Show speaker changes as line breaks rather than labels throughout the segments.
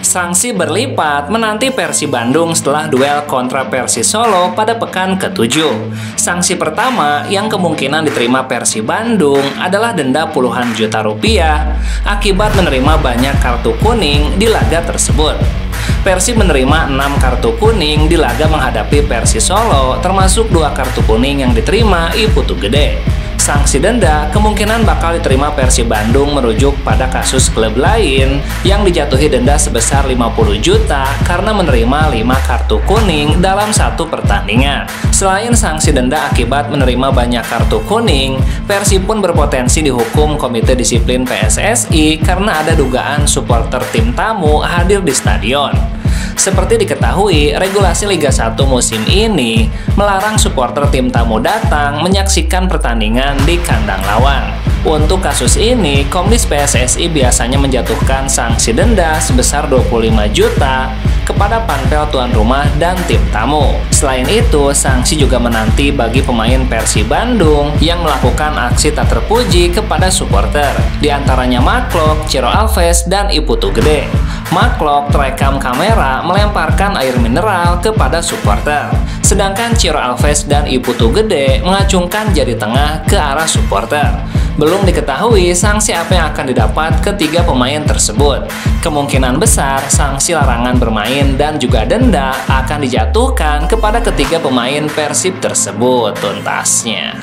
Sanksi berlipat menanti Persib Bandung setelah duel kontra Persis Solo pada pekan ke-7. Sanksi pertama yang kemungkinan diterima Persib Bandung adalah denda puluhan juta rupiah akibat menerima banyak kartu kuning di laga tersebut. Persib menerima 6 kartu kuning di laga menghadapi Persis Solo, termasuk 2 kartu kuning yang diterima I Putu Gede. Sanksi denda kemungkinan bakal diterima Persib Bandung merujuk pada kasus klub lain yang dijatuhi denda sebesar 50 juta karena menerima 5 kartu kuning dalam satu pertandingan. Selain sanksi denda akibat menerima banyak kartu kuning, Persib pun berpotensi dihukum Komite Disiplin PSSI karena ada dugaan supporter tim tamu hadir di stadion. Seperti diketahui, regulasi Liga 1 musim ini melarang supporter tim tamu datang menyaksikan pertandingan di kandang lawan. Untuk kasus ini, Komdis PSSI biasanya menjatuhkan sanksi denda sebesar 25 juta kepada panpel tuan rumah dan tim tamu. Selain itu, sanksi juga menanti bagi pemain Persib Bandung yang melakukan aksi tak terpuji kepada supporter, di antaranya Maklok, Ciro Alves, dan I Putu Gede. Maklok terekam kamera melemparkan air mineral kepada supporter, sedangkan Ciro Alves dan I Putu Gede mengacungkan jari tengah ke arah supporter. Belum diketahui sanksi apa yang akan didapat ketiga pemain tersebut. Kemungkinan besar sanksi larangan bermain dan juga denda akan dijatuhkan kepada ketiga pemain Persib tersebut tuntasnya.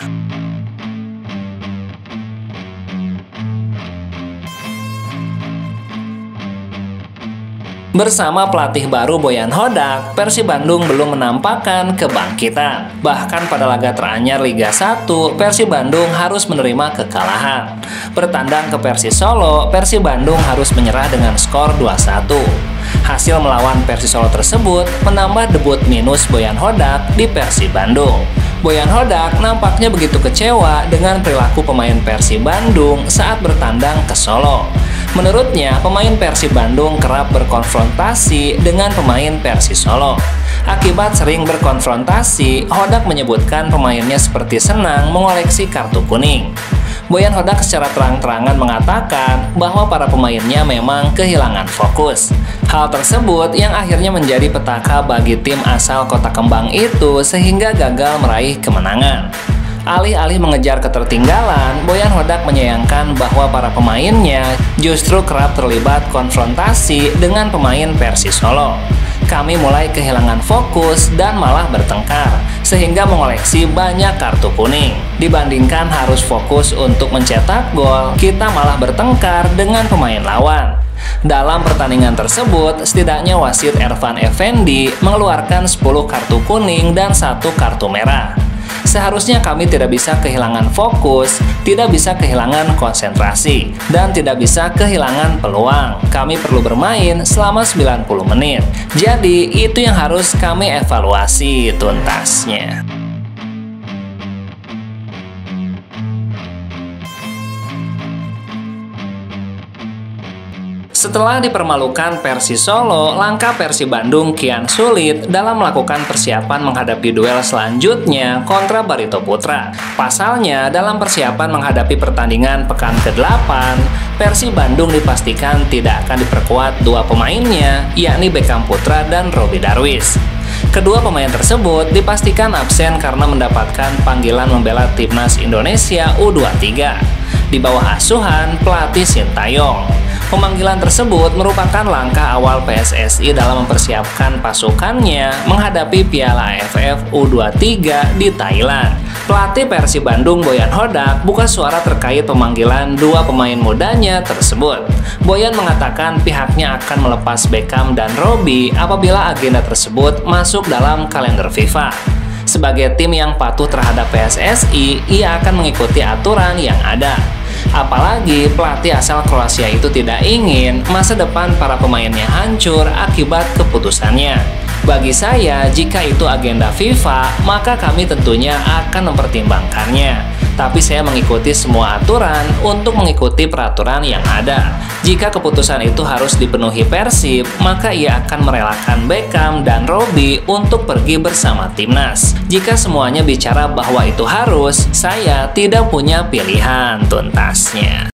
Bersama pelatih baru Boyan Hodak, Persib Bandung belum menampakkan kebangkitan. Bahkan pada laga teranyar Liga 1, Persib Bandung harus menerima kekalahan. Bertandang ke Persis Solo, Persib Bandung harus menyerah dengan skor 2-1. Hasil melawan Persis Solo tersebut menambah debut minus Boyan Hodak di Persib Bandung. Boyan Hodak nampaknya begitu kecewa dengan perilaku pemain Persib Bandung saat bertandang ke Solo. Menurutnya, pemain Persib Bandung kerap berkonfrontasi dengan pemain Persis Solo. Akibat sering berkonfrontasi, Hodak menyebutkan pemainnya seperti senang mengoleksi kartu kuning. Boyan Hodak secara terang-terangan mengatakan bahwa para pemainnya memang kehilangan fokus. Hal tersebut yang akhirnya menjadi petaka bagi tim asal Kota Kembang itu sehingga gagal meraih kemenangan. Alih-alih mengejar ketertinggalan, Boyan Hodak menyayangkan bahwa para pemainnya justru kerap terlibat konfrontasi dengan pemain Persis Solo. Kami mulai kehilangan fokus dan malah bertengkar, sehingga mengoleksi banyak kartu kuning. Dibandingkan harus fokus untuk mencetak gol, kita malah bertengkar dengan pemain lawan. Dalam pertandingan tersebut, setidaknya wasit Ervan Effendi mengeluarkan 10 kartu kuning dan 1 kartu merah. Seharusnya kami tidak bisa kehilangan fokus, tidak bisa kehilangan konsentrasi, dan tidak bisa kehilangan peluang. Kami perlu bermain selama 90 menit. Jadi, itu yang harus kami evaluasi tuntasnya. Setelah dipermalukan Persis Solo, langkah Persib Bandung kian sulit dalam melakukan persiapan menghadapi duel selanjutnya kontra Barito Putra. Pasalnya, dalam persiapan menghadapi pertandingan pekan ke-8, Persib Bandung dipastikan tidak akan diperkuat 2 pemainnya, yakni Beckham Putra dan Robby Darwish. Kedua pemain tersebut dipastikan absen karena mendapatkan panggilan membela timnas Indonesia U23 di bawah asuhan pelatih Sintayong. Pemanggilan tersebut merupakan langkah awal PSSI dalam mempersiapkan pasukannya menghadapi Piala AFF U23 di Thailand. Pelatih Persib Bandung Boyan Hodak buka suara terkait pemanggilan 2 pemain mudanya tersebut. Boyan mengatakan pihaknya akan melepas Beckham dan Robby apabila agenda tersebut masuk dalam kalender FIFA. Sebagai tim yang patuh terhadap PSSI, ia akan mengikuti aturan yang ada. Apalagi pelatih asal Kroasia itu tidak ingin masa depan para pemainnya hancur akibat keputusannya. Bagi saya, jika itu agenda FIFA, maka kami tentunya akan mempertimbangkannya. Tapi saya mengikuti semua aturan untuk mengikuti peraturan yang ada. Jika keputusan itu harus dipenuhi Persib, maka ia akan merelakan Beckham dan Robby untuk pergi bersama timnas. Jika semuanya bicara bahwa itu harus, saya tidak punya pilihan tuntasnya.